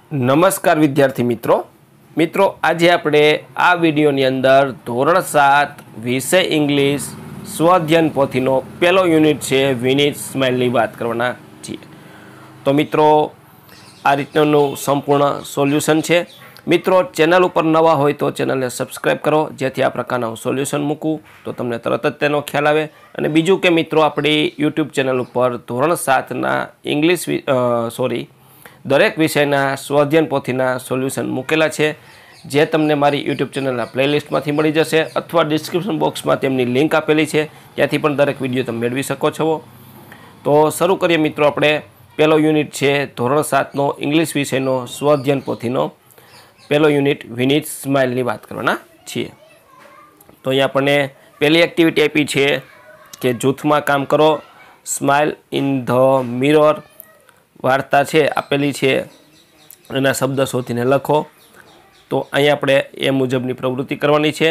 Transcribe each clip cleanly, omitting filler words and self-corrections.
નમસ્કાર વિદ્યાર્થી મિત્રો આજે આપણે આ વિડીયોની અંદર ધોરણ 7 વિષય ઇંગ્લિશ સ્વઅધ્યયન પોથીનો પહેલો યુનિટ છે વિનીત સ્માઇલની વાત કરવાના છીએ। તો મિત્રો આ રીતનું સંપૂર્ણ સોલ્યુશન છે। મિત્રો ચેનલ ઉપર નવા હોય તો ચેનલને સબસ્ક્રાઇબ કરો, જેથી આ પ્રકારનું સોલ્યુશન મૂકું તો તમને તરત જ તેનો ખ્યાલ આવે। અને બીજું કે મિત્રો આપણી યુટ્યુબ ચેનલ ઉપર ધોરણ 7ના ઇંગ્લિશ દરેક વિષયના સ્વઅધ્યયન પોથીના સોલ્યુશન મૂકેલા છે, જે તમને મારી યુટ્યુબ ચેનલના પ્લેલિસ્ટમાંથી મળી જશે અથવા ડિસ્ક્રિપ્શન બોક્સમાં તેમની લિંક આપેલી છે, ત્યાંથી પણ દરેક વિડીયો તમે મેળવી શકો છો। તો શરૂ કરીએ મિત્રો। આપણે પહેલો યુનિટ છે ધોરણ 7નો ઇંગ્લિશ વિષયનો સ્વઅધ્યયન પોથીનો પહેલો યુનિટ વિનીત સ્માઇલની વાત કરવાના છીએ। તો અહીંયા આપણને પહેલી એક્ટિવિટી આપી છે કે જૂથમાં કામ કરો, સ્માઇલ ઇન ધ મિરર વાર્તા છે આપેલી છે, એના શબ્દ શોધીને લખો। તો અહીંયા આપણે એ મુજબની પ્રવૃત્તિ કરવાની છે।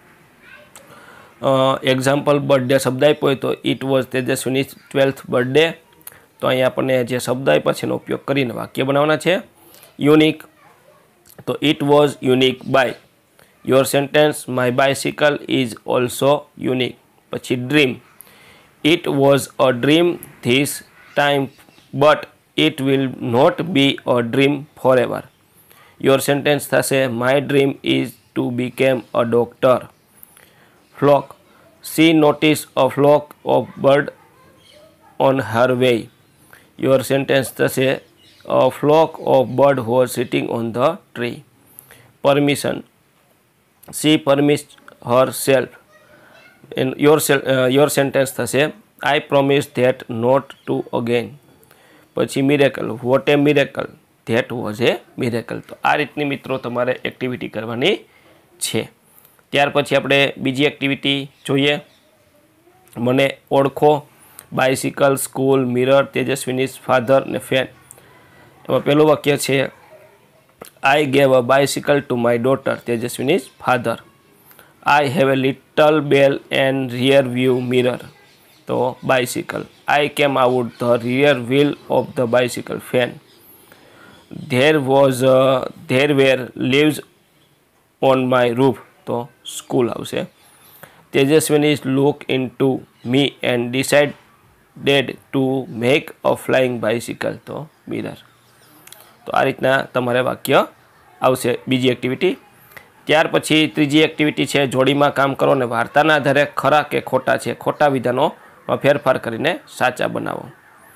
એક્ઝામ્પલ બર્થડે શબ્દ આપ્યો હોય તો it was Tejaswini 12th birthday. તો અહીંયા આપણને જે શબ્દ આપ્યા છે એનો ઉપયોગ કરીને વાક્ય બનાવવાના છે। યુનિક તો it was unique by your sentence my bicycle is also unique. પછી dream it was a dream this time but it will not be a dream forever. Your sentence થશે my dream is to become a doctor. Flock she noticed a flock of bird on her way. Your sentence થશે a flock of bird was sitting on the tree. Permission she permits herself. In your sentence થશે I promise that not to again. પછી miracle what a miracle that was a miracle. તો આ રીતની મિત્રો તમારે activity કરવાની છે। ત્યાર પછી આપણે બીજી એક્ટિવિટી જોઈએ। મને ઓળખો, bicycle, school, mirror, Tejaswini father ને ફેન। એમાં પહેલું વાક્ય છે I gave a bicycle to my daughter Tejaswini father. I have a little bell and rear view mirror. તો bicycle I came out the rear wheel of the bicycle fan. There were leaves on my roof. તો school આવશે। Tejaswini looked into me and decided to make a flying bicycle. તો mirror. તો આ રીતના તમારે વાક્ય આવશે બીજી એક્ટિવિટી। ત્યાર પછી ત્રીજી એક્ટિવિટી છે જોડીમાં કામ કરો અને વાર્તાના આધારે ખરા કે ખોટા છે ખોટા વિધાનો ફેરફાર કરીને સાચા બનાવો।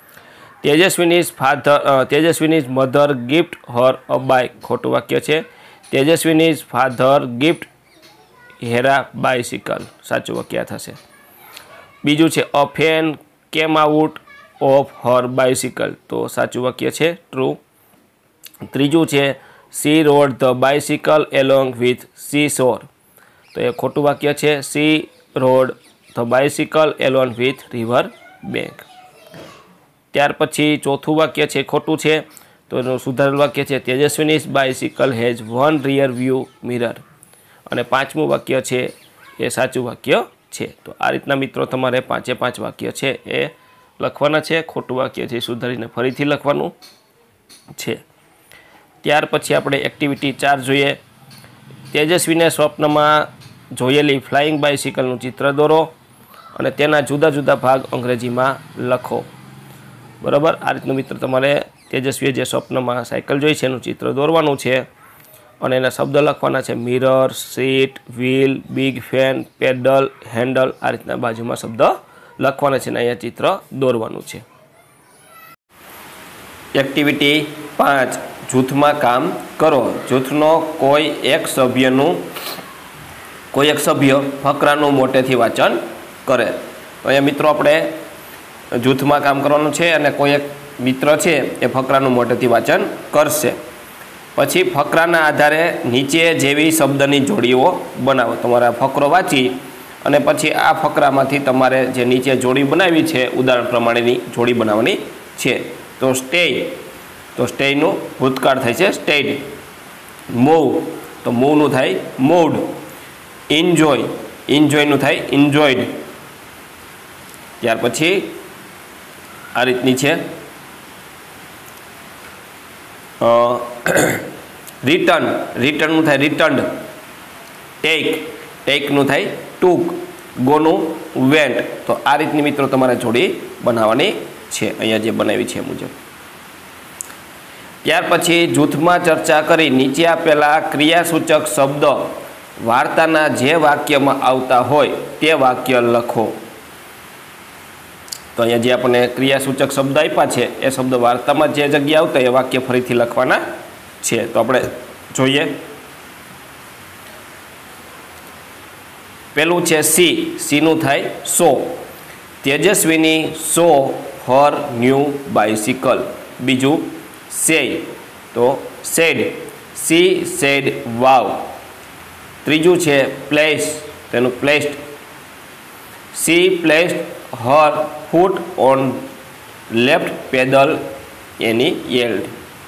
Tejaswini mother gift her a bike. ખોટું વાક્ય છે Tejaswini father gift her a bicycle. સાચું વાક્ય થશે। બીજું છે a fan came out of her bicycle. તો સાચું વાક્ય છે ટ્રુ। ત્રીજું છે she rode the bicycle along with sea shore. તો એ ખોટું વાક્ય છે she rode the bicycle alone with river bank. ત્યાર પછી ચોથું વાક્ય છે ખોટું છે, તો એનું સુધારેલું વાક્ય છે Tejaswini bicycle has one rear view mirror. અને પાંચમું વાક્ય છે એ સાચું વાક્ય છે। તો આ રીતના મિત્રો તમારે 5 વાક્ય છે એ લખવાના છે। ખોટું વાક્ય છે સુધારીને ફરીથી લખવાનું છે। ત્યાર પછી આપણે એક્ટિવિટી 4 જોઈએ। તેજસ્વીને સ્વપ્નમાં જોયેલી ફ્લાઇંગ બાયસિકલનું ચિત્ર દોરો અને તેના જુદા જુદા ભાગ અંગ્રેજીમાં લખો। બરાબર, આ રીતનું મિત્ર તમારે તેજસ્વીએ જે સ્વપ્નમાં સાયકલ જોઈ છે એનું ચિત્ર દોરવાનું છે અને એના શબ્દ લખવાના છે mirror, seat, wheel, big fan, pedal, handle. આ રીતના બાજુમાં શબ્દ લખવાના છે અને અહીંયા ચિત્ર દોરવાનું છે। એક્ટિવિટી 5 જૂથમાં કામ કરો। જૂથનો કોઈ એક સભ્ય ફકરાનું મોટેથી વાંચન કરે। તો અહીંયા મિત્રો આપણે જૂથમાં કામ કરવાનું છે અને કોઈ એક મિત્ર છે એ ફકરાનું મોટેથી વાંચન કરશે। પછી ફકરાના આધારે નીચે જેવી શબ્દની જોડીઓ બનાવો। તમારે ફકરો વાંચી અને પછી આ ફકરામાંથી તમારે જે નીચે જોડી બનાવી છે ઉદાહરણ પ્રમાણેની જોડી બનાવવાની છે। તો સ્ટેયનું ભૂતકાળ થાય છે સ્ટેયડ। મૂવ તો મૂવનું થાય મૂવડ। ઇન્જોયનું થાય ઇન્જોયડ। ત્યાર પછી આ રીતની છે રિટર્નનું થાય રિટર્ન્ડ, ટેકનું થાય ટૂક, ગોનું વેન્ટ. તો આ રીતની મિત્રો તમારે જોડી બનાવવાની છે, અહીંયા જે બનાવી છે મુજબ. ત્યાર પછી જૂથમાં ચર્ચા કરી નીચે આપેલા ક્રિયાસૂચક શબ્દ વાર્તાના જે વાક્યમાં આવતા હોય તે વાક્ય લખો. તો અહીંયા જે આપણને ક્રિયાસૂચક શબ્દ આપ્યા છે એ શબ્દ વાર્તામાં જે જગ્યા આવતા એ વાક્ય ફરીથી લખવાના છે. તો આપણે જોઈએ. પેલું છે સીનું થાય સો. તેજસ્વીની સો હર ન્યૂ બાઇસિકલ. બીજું સે, તો સેડ, સી સેડ વાવ. ત્રીજું છે પ્લેસ, તેનું placed, she placed her foot on left pedal એની યેલ્ડ.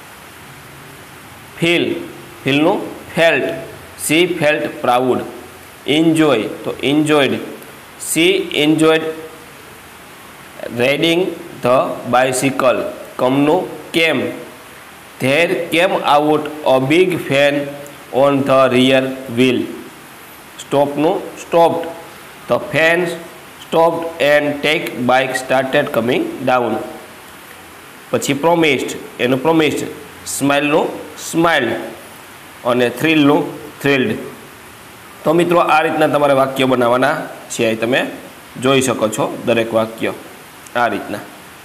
ફીલનું felt, she felt proud. Enjoy, તો enjoyed, she enjoyed riding the bicycle. કમનું came, there came out a big fan on the rear wheel. સ્ટોપનું stopped, the fan stopped and take bike started coming down. પછી promised, એનું promised. સ્માઇલનું smiled અને થ્રિલનું thrilled. તો મિત્રો આ રીતના તમારે વાક્ય બનાવવાના છે. તમે જોઈ શકો છો દરેક વાક્ય આ રીતના.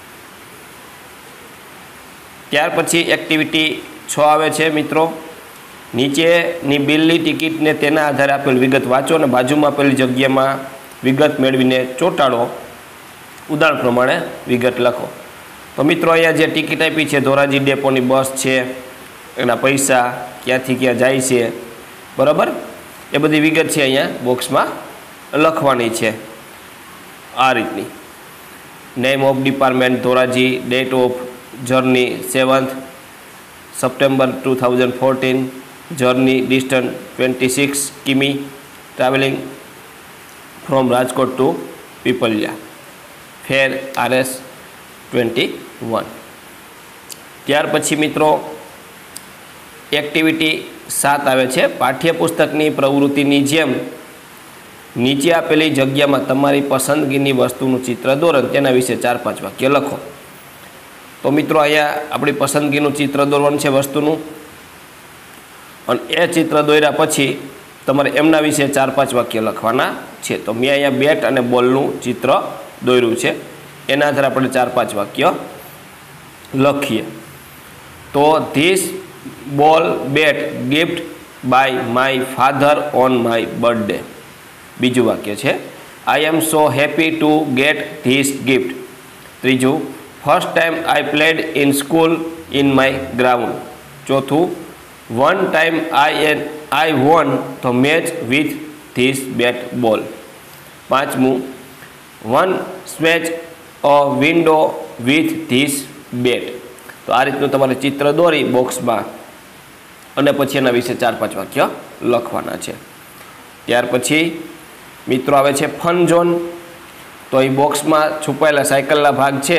ત્યાર પછી એક્ટિવિટી 6 આવે છે મિત્રો. નીચેની બિલની ટિકિટને તેના આધારે આપેલ વિગત વાંચો અને બાજુમાં આપેલી જગ્યામાં વિગત મેળવીને ચોંટાડો. ઉદાહરણ પ્રમાણે વિગત લખો. તો મિત્રો અહીંયા જે ટિકિટ આપી છે ધોરાજી ડેપોની બસ છે, એના પૈસા ક્યાંથી ક્યાં જાય છે, બરાબર, એ બધી વિગત છે અહીંયા બોક્સમાં લખવાની છે આ રીતની. Name of department Dhoraji, date of journey 7th September 2014, journey distance 26 કિમી, travelling from Rajkot to Pipliya, fare RS 21. ત્યાર પછી મિત્રો એક્ટિવિટી 7 આવે છે. પાઠ્યપુસ્તકની પ્રવૃત્તિની જેમ નીચે આપેલી જગ્યામાં તમારી પસંદગીની વસ્તુનું ચિત્ર દોરો, તેના વિશે 4-5 વાક્ય લખો. તો મિત્રો અહીંયા આપણી પસંદગીનું ચિત્ર દોરવાનું છે વસ્તુનું, અને એ ચિત્ર દોર્યા પછી તમારે એમના વિશે 4-5 વાક્ય લખવાના છે. તો મેં અહીંયા બેટ અને બોલનું ચિત્ર દોર્યું છે, એના આધારે આપણે 4-5 વાક્ય લખીએ. તો this ball bat gift by my father on my birthday. બીજું વાક્ય છે I am so happy to get this gift. ત્રીજું first time I played in school in my ground. ચોથું one time I won the match with this bat ball. પાંચમું one smash a window with this bat. તો આ રીતનું તમારે ચિત્ર દોરી બોક્સમાં અને પછી એના વિશે 4-5 વાક્ય લખવાના છે. ત્યાર પછી મિત્રો આવે છે ફન ઝોન. તો એ બોક્સમાં છુપાયેલા સાયકલના ભાગ છે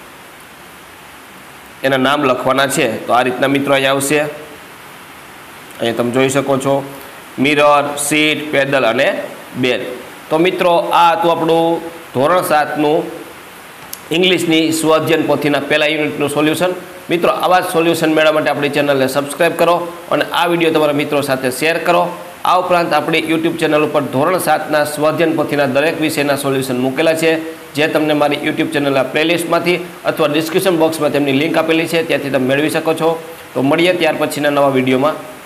એના નામ લખવાના છે. તો આ રીતના મિત્રો અહીંયા આવશે. અહીંયા તમે જોઈ શકો છો મિરર, સીટ, પેડલ અને બેલ. તો મિત્રો આ હતું આપણું ધોરણ 7નું ઇંગ્લિશની સ્વઅધ્યયન પોથીના પહેલા યુનિટનું સોલ્યુશન. મિત્રો આવા જ સોલ્યુશન મેળવવા માટે આપણી ચેનલને સબસ્ક્રાઈબ કરો અને આ વિડીયો તમારા મિત્રો સાથે શેર કરો. આ ઉપરાંત આપણી યુટ્યુબ ચેનલ ઉપર ધોરણ 7ના સ્વઅધ્યયન પોથીના દરેક વિષયના સોલ્યુશન મૂકેલા છે, જે તમને મારી યુટ્યુબ ચેનલના પ્લેલિસ્ટમાંથી અથવા ડિસ્ક્રિપ્શન બોક્સમાં તેમની લિંક આપેલી છે, ત્યાંથી તમે મેળવી શકો છો. તો મળીએ ત્યાર પછીના નવા વિડીયોમાં.